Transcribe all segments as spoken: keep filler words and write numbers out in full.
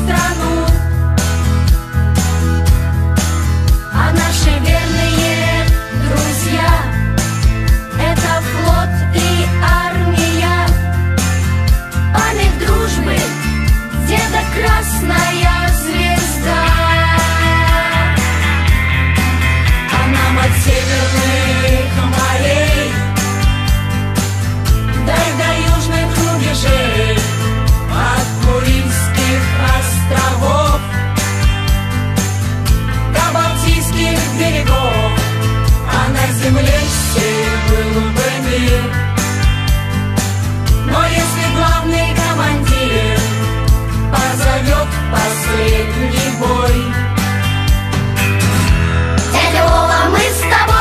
страну. А наши верные друзья — это флот и армия. Память дружбы где-то красная звезда. А нам от северных морей дай до южных рубежей, от Курильских островов до Балтийских берегов. А на земле все был бы мир. Но если главный командир позовет последний бой, дядя Вова, мы с тобой.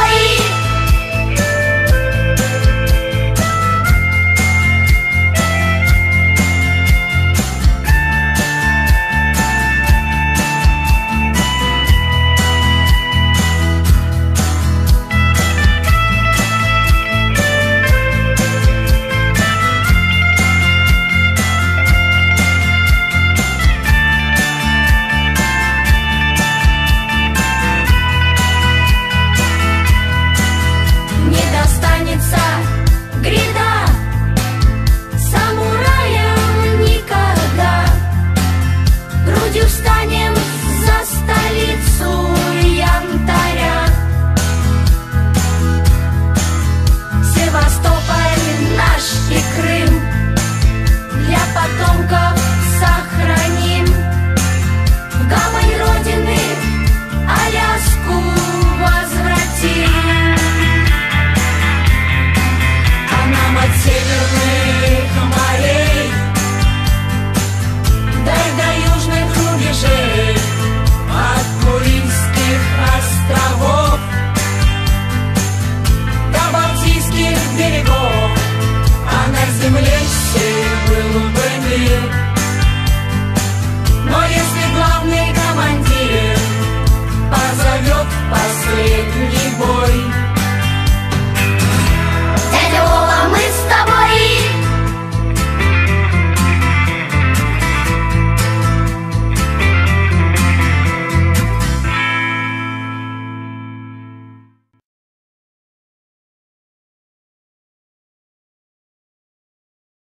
Гряда самураям никогда. Грудью встанем за столицу янтаря. Севастополь наш и Крым для потомков сохраним. В гавань Родины Аляску возвратим. От северных морей дай до южных рубежей, от Курильских островов до Балтийских берегов. А на земле все был бы мир. Но если главный командир позовет последний бой,